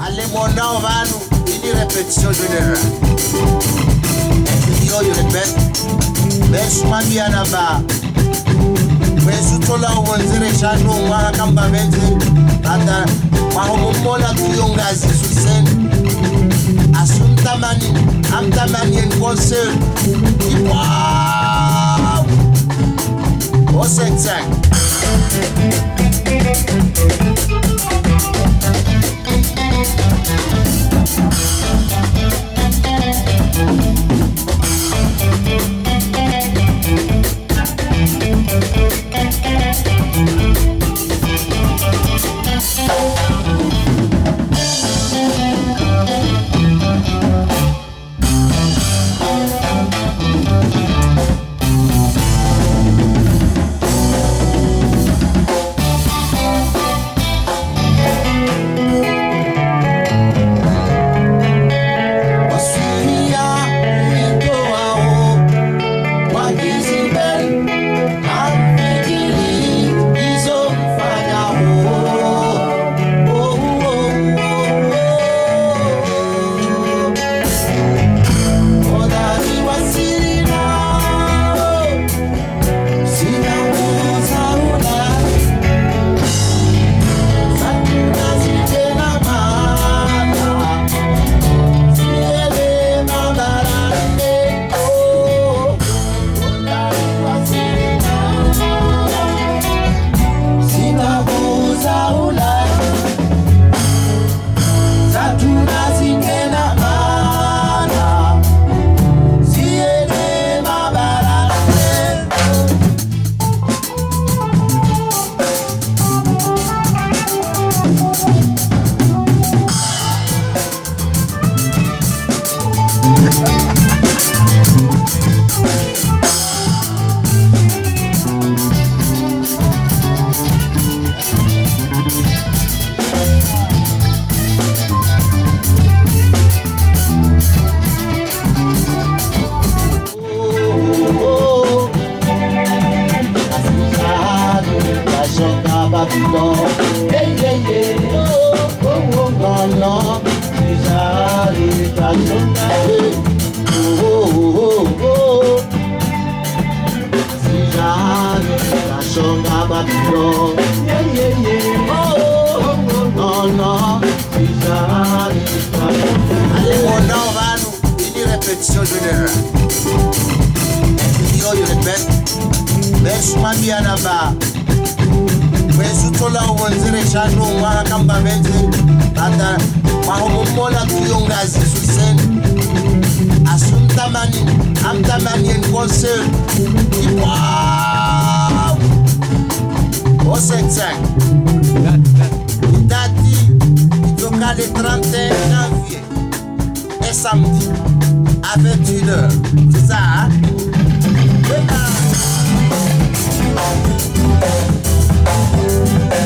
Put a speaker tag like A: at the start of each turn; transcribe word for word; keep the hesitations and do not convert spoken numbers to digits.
A: Allez, mon nom va nous une répétition générale. Et puis, je répète. Mais je m'en viens là-bas. Mais je suis là où on dirait chano, moi, comme ma mère. Attends, ma homomola, tu yon gazi sur scène. Assunta mani, amta mani en concert. Wow! Oh, c'est exact.
B: We'll be right back.